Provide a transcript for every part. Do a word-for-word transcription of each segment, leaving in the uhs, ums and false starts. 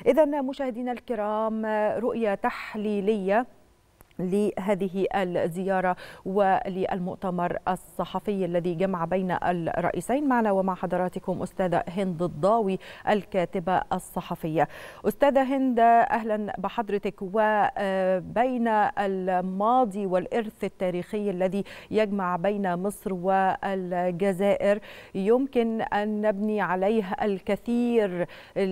إذن مشاهدينا الكرام، رؤية تحليلية لهذه الزيارة وللمؤتمر الصحفي الذي جمع بين الرئيسين. معنا ومع حضراتكم أستاذة هند الضاوي الكاتبة الصحفية. أستاذة هند، أهلا بحضرتك. وبين الماضي والإرث التاريخي الذي يجمع بين مصر والجزائر يمكن أن نبني عليه الكثير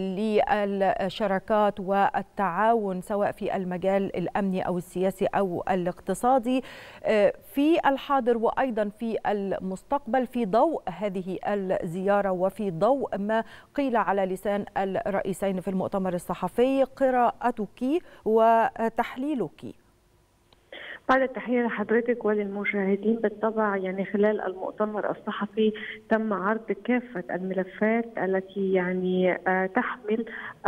للشراكات والتعاون سواء في المجال الأمني أو السياسي أو الاقتصادي في الحاضر وأيضا في المستقبل، في ضوء هذه الزيارة وفي ضوء ما قيل على لسان الرئيسين في المؤتمر الصحفي. قراءتك وتحليلك. بعد التحية لحضرتك وللمشاهدين، بالطبع يعني خلال المؤتمر الصحفي تم عرض كافة الملفات التي يعني تحمل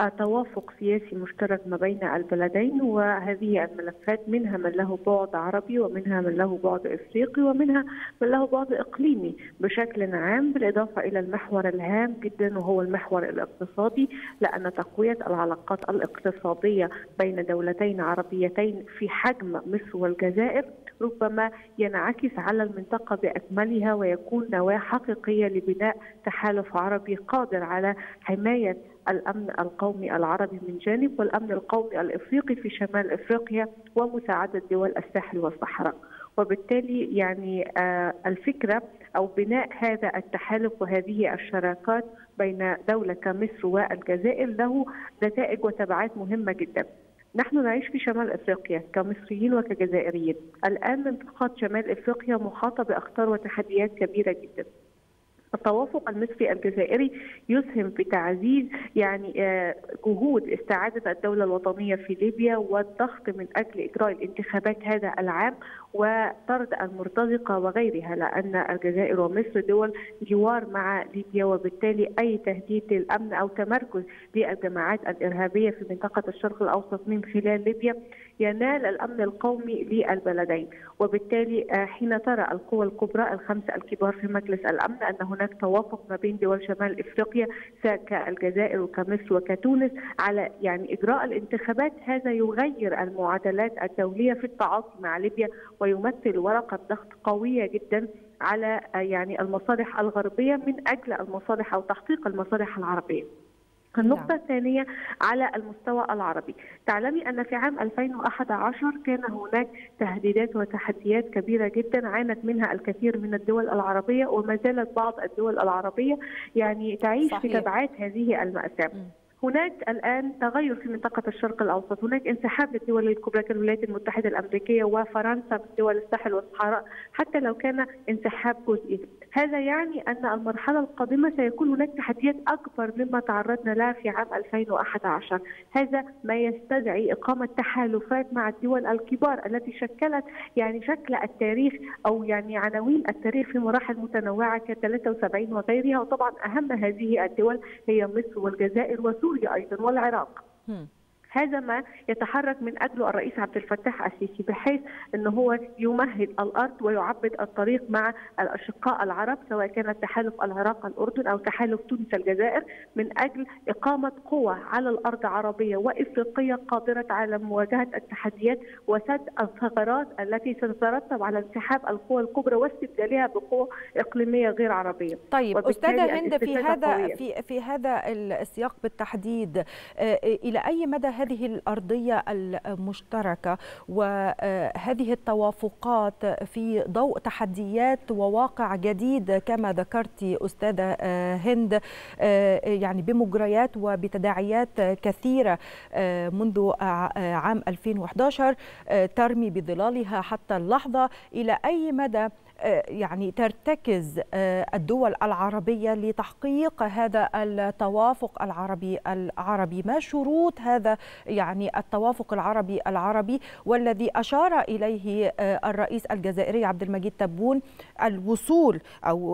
توافق سياسي مشترك ما بين البلدين، وهذه الملفات منها من له بعد عربي ومنها من له بعد افريقي ومنها من له بعد اقليمي بشكل عام، بالاضافة الى المحور الهام جدا وهو المحور الاقتصادي، لان تقوية العلاقات الاقتصادية بين دولتين عربيتين في حجم مصر والجزائر الجزائر ربما ينعكس على المنطقة بأكملها، ويكون نواة حقيقية لبناء تحالف عربي قادر على حماية الأمن القومي العربي من جانب، والأمن القومي الإفريقي في شمال إفريقيا، ومساعدة دول الساحل والصحراء. وبالتالي يعني الفكرة أو بناء هذا التحالف وهذه الشراكات بين دولة كمصر والجزائر له نتائج وتبعات مهمة جدا. نحن نعيش في شمال افريقيا كمصريين وكجزائريين، الان منطقه شمال افريقيا محاطه باخطار وتحديات كبيره جدا. التوافق المصري الجزائري يسهم في تعزيز يعني جهود استعاده الدوله الوطنيه في ليبيا والضغط من اجل اجراء الانتخابات هذا العام وطرد المرتزقه وغيرها، لان الجزائر ومصر دول جوار مع ليبيا، وبالتالي اي تهديد للامن او تمركز للجماعات الارهابيه في منطقه الشرق الاوسط من خلال ليبيا ينال الامن القومي للبلدين. وبالتالي حين ترى القوى الكبرى الخمسه الكبار في مجلس الامن ان هناك توافق ما بين دول شمال افريقيا كالجزائر وكمصر وكتونس على يعني اجراء الانتخابات، هذا يغير المعادلات الدوليه في التعاطي مع ليبيا، ويمثل ورقه ضغط قويه جدا على يعني المصالح الغربيه من اجل المصالح او تحقيق المصالح العربيه. النقطة الثانية على المستوى العربي، تعلمي أن في عام ألفين وأحد عشر كان هناك تهديدات وتحديات كبيرة جدا عانت منها الكثير من الدول العربية، وما زالت بعض الدول العربية يعني تعيش صحيح. في تبعات هذه المأساة. م. هناك الآن تغير في منطقة الشرق الأوسط، هناك انسحاب للدول الكبرى كالولايات المتحدة الأمريكية وفرنسا من دول الساحل والصحراء حتى لو كان انسحاب جزئي. هذا يعني أن المرحلة القادمة سيكون هناك تحديات أكبر مما تعرضنا لها في عام ألفين وأحد عشر، هذا ما يستدعي إقامة تحالفات مع الدول الكبار التي شكلت يعني شكل التاريخ أو يعني عناوين التاريخ في مراحل متنوعة كثلاثة وسبعين وغيرها، وطبعا أهم هذه الدول هي مصر والجزائر وسوريا أيضا والعراق. م. هذا ما يتحرك من أجله الرئيس عبد الفتاح السيسي، بحيث أنه هو يمهد الأرض ويعبد الطريق مع الأشقاء العرب، سواء كان تحالف العراق الأردن أو تحالف تونس الجزائر، من أجل إقامة قوى على الأرض عربية وإفريقية قادرة على مواجهة التحديات وسد الثغرات التي ستترتب على انسحاب القوى الكبرى واستبدالها بقوى إقليمية غير عربية. طيب أستاذة هند، في هذا في في هذا السياق بالتحديد، إلى أي مدى هذه الأرضية المشتركة وهذه التوافقات في ضوء تحديات وواقع جديد كما ذكرت أستاذة هند، يعني بمجريات وبتداعيات كثيرة منذ عام ألفين وأحد عشر ترمي بظلالها حتى اللحظة، إلى أي مدى يعني ترتكز الدول العربية لتحقيق هذا التوافق العربي العربي؟ ما شروط هذا يعني التوافق العربي العربي والذي أشار إليه الرئيس الجزائري عبد المجيد تبون، الوصول أو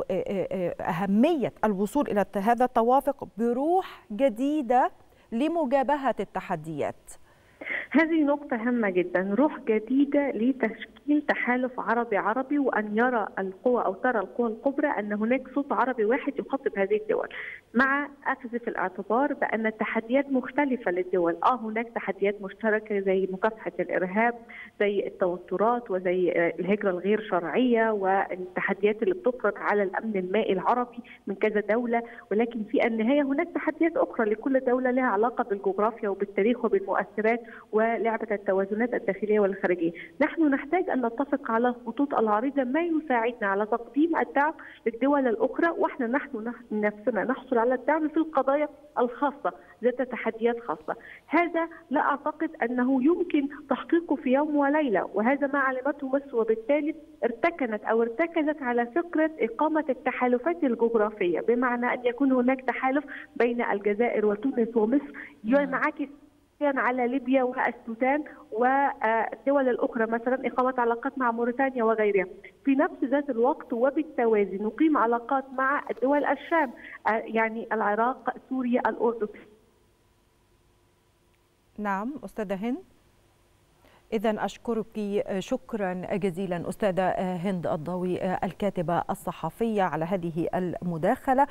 أهمية الوصول إلى هذا التوافق بروح جديدة لمجابهة التحديات؟ هذه نقطة هامة جدا، روح جديدة تشكيل تحالف عربي عربي، وأن يرى القوى أو ترى القوى الكبرى أن هناك صوت عربي واحد يخاطب هذه الدول، مع أخذ في الاعتبار بأن التحديات مختلفة للدول. آه هناك تحديات مشتركة زي مكافحة الإرهاب، زي التوترات، وزي الهجرة الغير شرعية، والتحديات اللي بتفرض على الأمن المائي العربي من كذا دولة، ولكن في النهاية هناك تحديات أخرى لكل دولة لها علاقة بالجغرافيا وبالتاريخ وبالمؤثرات ولعبة التوازنات الداخلية والخارجية. نحن نحتاج أن نتفق على الخطوط العريضة ما يساعدنا على تقديم الدعم للدول الأخرى، وإحنا نحن نفسنا نحصل على الدعم في القضايا الخاصة ذات تحديات خاصة. هذا لا أعتقد أنه يمكن تحقيقه في يوم وليلة، وهذا ما علمته مصر، وبالتالي ارتكنت أو ارتكزت على فكرة إقامة التحالفات الجغرافية، بمعنى أن يكون هناك تحالف بين الجزائر وتونس ومصر ينعكس على ليبيا والسودان والدول الأخرى، مثلا إقامة علاقات مع موريتانيا وغيرها. في نفس ذات الوقت وبالتوازي نقيم علاقات مع دول الشام، يعني العراق، سوريا، الأردن. نعم أستاذة هند، إذن أشكرك شكرا جزيلا أستاذة هند الضوي الكاتبة الصحفية على هذه المداخلة.